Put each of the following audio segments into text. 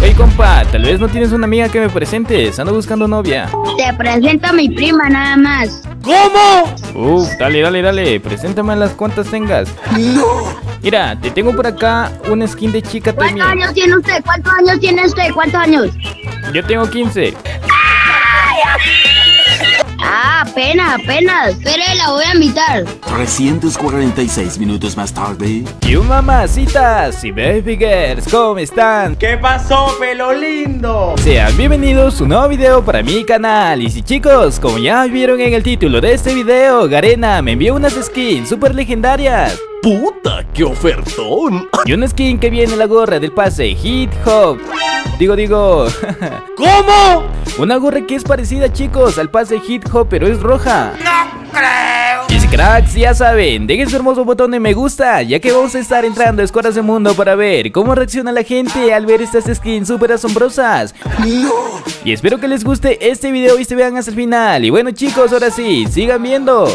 Hey compa, tal vez no tienes una amiga que me presentes, ando buscando novia. Te presento a mi prima nada más. ¿Cómo? Dale, preséntame las cuantas tengas. ¡No! Mira, te tengo por acá una skin de chica ¿Cuántos también. años tiene usted? ¿Cuántos años tiene usted? ¿Cuántos años? Yo tengo 15. Ah, apenas. Espere, la voy a invitar. 346 minutos más tarde. Y mamacitas y baby girls, ¿cómo están? ¿Qué pasó, pelo lindo? Sean bienvenidos a un nuevo video para mi canal. Y sí chicos, como ya vieron en el título de este video, Garena me envió unas skins super legendarias. ¡Puta, qué ofertón! Y una skin que viene en la gorra del pase Hip Hop. Digo ¿Cómo? una gorra que es parecida chicos al pase Hip Hop, pero es roja. No creo. Y si cracks, ya saben, dejen su hermoso botón de me gusta, ya que vamos a estar entrando a Escuadras del Mundo para ver cómo reacciona la gente al ver estas skins súper asombrosas. ¡No! Y espero que les guste este video y se vean hasta el final. Y bueno chicos, ahora sí, sigan viendo.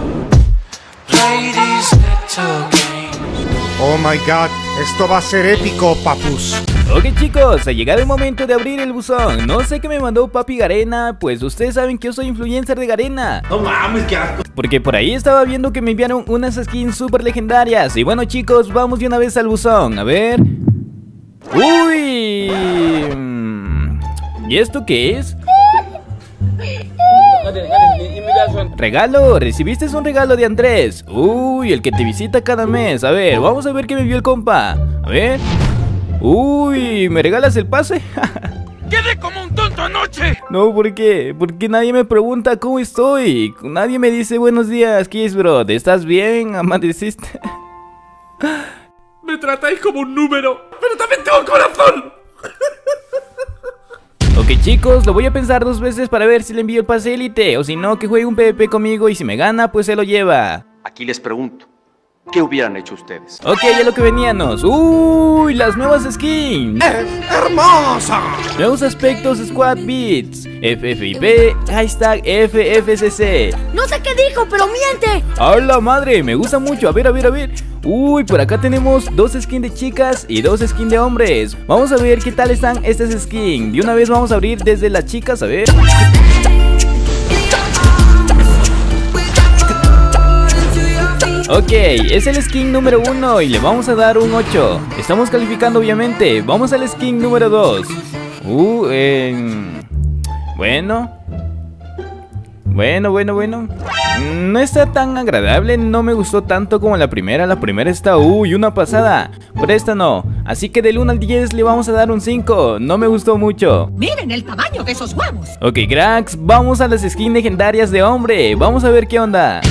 Oh my god, esto va a ser épico, papus. Ok chicos, ha llegado el momento de abrir el buzón. No sé qué me mandó papi Garena, pues ustedes saben que yo soy influencer de Garena. No mames, qué asco. Porque por ahí estaba viendo que me enviaron unas skins super legendarias. Y bueno chicos, vamos de una vez al buzón, a ver. ¡Uy! ¿Y esto qué es? Regalo, recibiste un regalo de Andrés. Uy, el que te visita cada mes. A ver, vamos a ver qué me envió el compa. A ver. Uy, ¿me regalas el pase? Quedé como un tonto anoche. No, ¿por qué? Porque nadie me pregunta cómo estoy. Nadie me dice buenos días, Kiss bro. ¿Estás bien? ¿Amaneciste? Me tratáis como un número, pero también tengo corazón. Ok chicos, lo voy a pensar dos veces para ver si le envío el pase élite. O si no, que juegue un PvP conmigo y si me gana, pues se lo lleva. Aquí les pregunto, ¿qué hubieran hecho ustedes? Ok, ya lo que veníamos. Uy, las nuevas skins. ¡Hermosa! Nuevos aspectos Squad Beats. FFIP, hashtag FFCC. No sé qué dijo, pero miente. ¡A la madre! Me gusta mucho. A ver. Uy, por acá tenemos dos skins de chicas y dos skins de hombres. Vamos a ver qué tal están estas skins. De una vez vamos a abrir desde las chicas, a ver. Ok, es el skin número 1 y le vamos a dar un 8. Estamos calificando obviamente. Vamos al skin número 2. Bueno. No está tan agradable, no me gustó tanto como la primera. La primera está, una pasada. Pero esta no. Así que del 1 al 10 le vamos a dar un 5. No me gustó mucho. Miren el tamaño de esos huevos. Ok, cracks, vamos a las skins legendarias de hombre. Vamos a ver qué onda.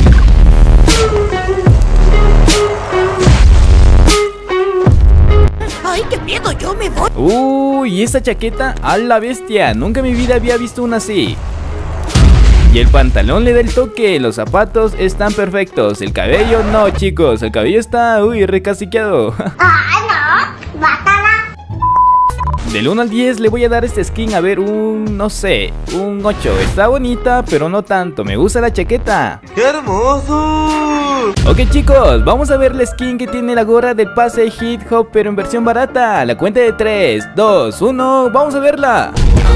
Ay, qué miedo, yo me voy. Uy, esta chaqueta, a la bestia. Nunca en mi vida había visto una así. Y el pantalón le da el toque, los zapatos están perfectos. El cabello no, chicos, el cabello está, recaciqueado. No, bátala. Del 1 al 10 le voy a dar este skin, a ver, un 8. Está bonita, pero no tanto, me gusta la chaqueta. ¡Qué hermoso! Ok chicos, vamos a ver la skin que tiene la gorra del pase Hip Hop, pero en versión barata. La cuenta de 3, 2, 1, vamos a verla.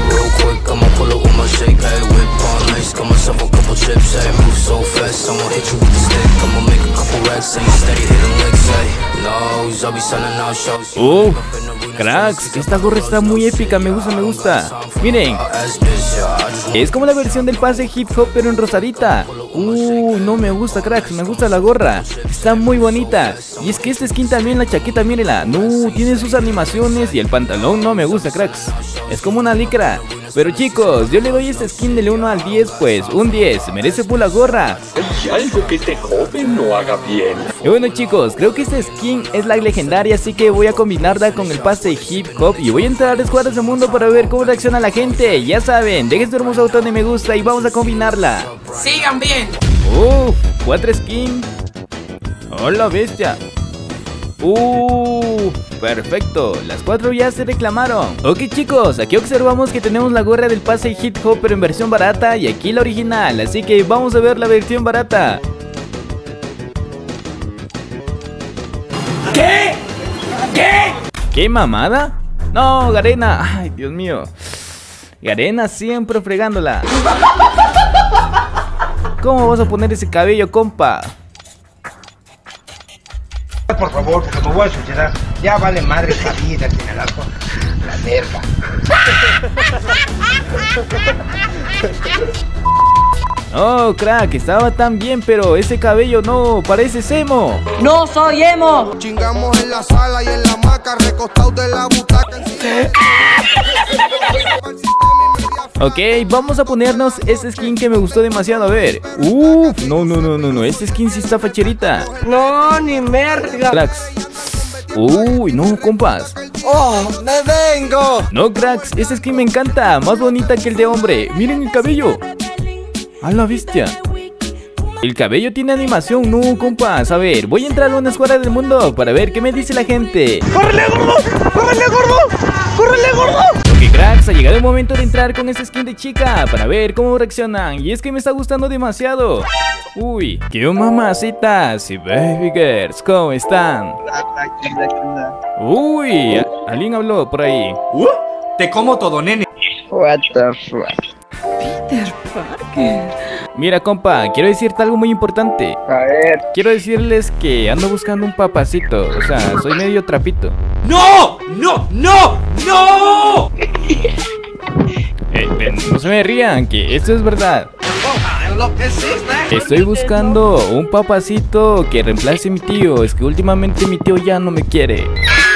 Cracks, esta gorra está muy épica, me gusta. Miren, es como la versión del pase Hip Hop pero en rosadita. No me gusta, cracks, me gusta la gorra. Está muy bonita. Y es que esta skin también, la chaqueta, mírenla. No, tiene sus animaciones y el pantalón no me gusta, cracks. Es como una licra. Pero chicos, yo le doy esta skin del 1 al 10, pues un 10, merece por la gorra. Hay algo que este joven no haga bien. Y bueno chicos, creo que esta skin es la legendaria, así que voy a combinarla con el pase Hip Hop. Y voy a entrar a Escuadras del Mundo para ver cómo reacciona la gente. Ya saben, dejen su hermoso botón de me gusta y vamos a combinarla. Sigan bien. 4 skins. ¡Hola bestia! Perfecto, las 4 ya se reclamaron. Ok chicos, aquí observamos que tenemos la gorra del pase Hip Hop pero en versión barata y aquí la original, así que vamos a ver la versión barata. ¿Qué? ¿Qué mamada? No, Garena. Ay, Dios mío. Garena siempre fregándola. ¿Cómo vas a poner ese cabello, compa? Por favor, porque me voy a suicidar. Ya vale madre esta vida, tiene la verga. Oh, crack, estaba tan bien, pero ese cabello no, parece emo. No soy emo. Chingamos en la sala y en la hamaca, recostados de la butaca. Ok, vamos a ponernos este skin que me gustó demasiado, a ver. No, este skin sí está facherita. No, ni merda. Cracks. Uy, no, compas. ¡Oh, me vengo! No, cracks, este skin me encanta, más bonita que el de hombre. Miren el cabello. ¡A la bestia! El cabello tiene animación, no, compas. A ver, voy a entrar a una escuadra del mundo para ver qué me dice la gente. ¡Córrele, gordo! ¡Córrele, gordo! ¡Córrele, gordo! Ok, cracks, ha llegado el momento de entrar con este skin de chica para ver cómo reaccionan. Y es que me está gustando demasiado. Uy, qué mamacitas y baby girls, ¿cómo están? Uy, alguien habló por ahí. Te como todo, nene. What the fuck. Peter Parker. Mira, compa, quiero decirte algo muy importante. A ver. Quiero decirles que ando buscando un papacito. O sea, soy medio trapito. ¡No! ¡No! ¡No! ¡No! No se me rían, que esto es verdad. Estoy buscando un papacito que reemplace a mi tío. Es que últimamente mi tío ya no me quiere.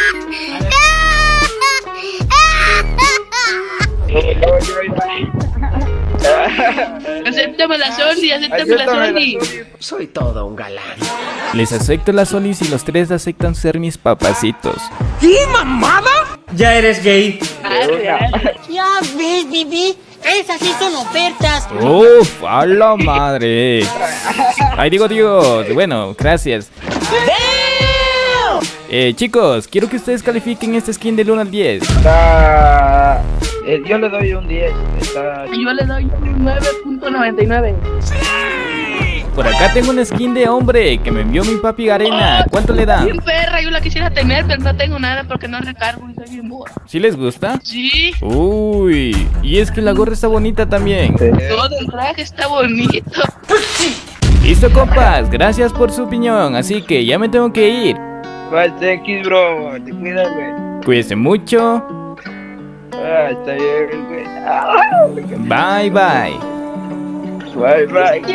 Acéptame la Soli, acéptame la Soli. Soy todo un galán. Les acepto la Soli si los tres aceptan ser mis papacitos. ¿Qué mamada? Ya eres gay. Ya ves, Bibi. Esas sí son ofertas. ¡Uf! ¡A la madre! Ay, digo, bueno, gracias. Chicos, quiero que ustedes califiquen este skin del 1 al 10. Yo le doy un 10. Yo le doy un 9.99. Por acá tengo una skin de hombre que me envió mi papi Garena. ¿Cuánto le da? Bien perra, yo la quisiera tener, pero no tengo nada porque no recargo y soy bien burra. ¿Sí les gusta? Sí. Uy, y es que la gorra está bonita también. Todo el traje está bonito. Listo, compas, gracias por su opinión. Así que ya me tengo que ir. Bye, X, bro. Te cuidas, güey. Cuídense mucho. Está bien, güey. Bye, bye. Bye, bye.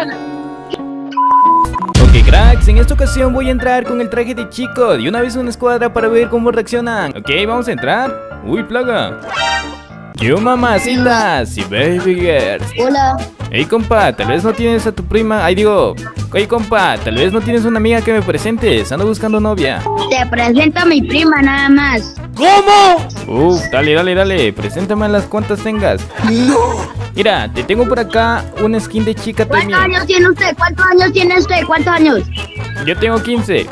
Ok, cracks, en esta ocasión voy a entrar con el traje de chico. De una vez una escuadra para ver cómo reaccionan. Ok, vamos a entrar. Uy, plaga. Yo, mamacitas y baby girls. Hola. Hey, compa, tal vez no tienes a tu prima. Ay, digo, hey, compa, tal vez no tienes una amiga que me presentes. Ando buscando novia. Te presento a mi prima nada más. ¿Cómo? Dale, preséntame las cuantas tengas. ¡No! Mira, te tengo por acá una skin de chica ¿Cuántos también. años tiene usted? ¿Cuántos años tiene usted? ¿Cuántos años? Yo tengo 15.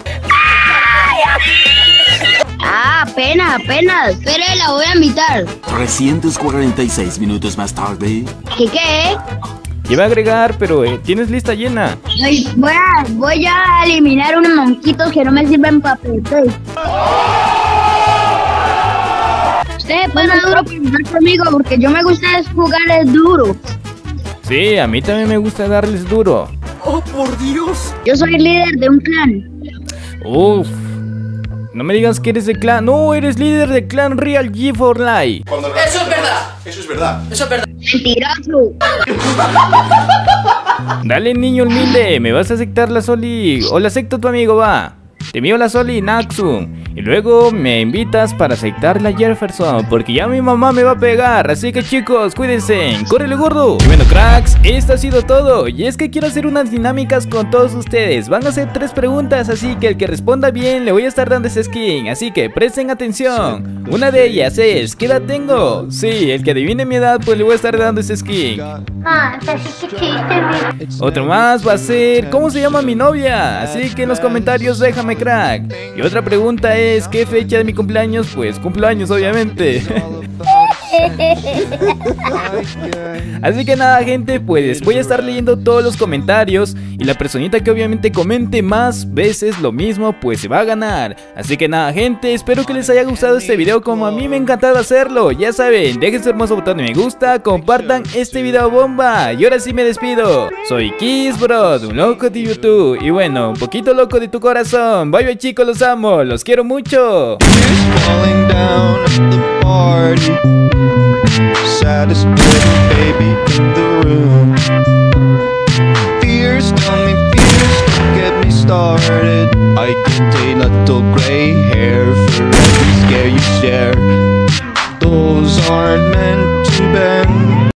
Ah, apenas. Espere, la voy a invitar. 346 minutos más tarde. ¿Qué? Iba a agregar, pero tienes lista llena. Voy a eliminar unos monquitos que no me sirven para perder. Usted se pone duro para jugar conmigo porque yo me gusta jugarles duro. Sí, a mí también me gusta darles duro. ¡Oh, por Dios! Yo soy líder de un clan. Uf. No me digas que eres de clan. No, eres líder de clan Real G for Life. Eso es verdad. Eso es verdad. Eso es verdad. Mentiroso. Dale, niño humilde, ¿me vas a aceptar la Soli? O la acepto tu amigo, va. Te envío la Soli Naxum. Y luego me invitas para aceptar la Jefferson, porque ya mi mamá me va a pegar. Así que chicos, cuídense. ¡Córrele, gordo! Y bueno, cracks, esto ha sido todo. Y es que quiero hacer unas dinámicas con todos ustedes. Van a hacer 3 preguntas, así que el que responda bien le voy a estar dando ese skin. Así que presten atención. Una de ellas es, ¿qué edad tengo? Sí, el que adivine mi edad, pues le voy a estar dando ese skin. Otro más va a ser, ¿cómo se llama mi novia? Así que en los comentarios déjame, crack. Y otra pregunta es, ¿qué fecha de mi cumpleaños? Pues cumpleaños, obviamente. Así que nada, gente, pues voy a estar leyendo todos los comentarios y la personita que obviamente comente más veces lo mismo pues se va a ganar. Así que nada, gente, espero que les haya gustado este video como a mí me ha encantado hacerlo. Ya saben, dejen su hermoso botón de me gusta, compartan este video bomba. Y ahora sí me despido. Soy Kissbrod, un loco de YouTube y bueno, un poquito loco de tu corazón. Bye bye chicos, los amo, los quiero mucho. Saddest little baby in the room. Fears, tell me fears, don't get me started. I can take little gray hair for every scare you share. Those aren't meant to bend.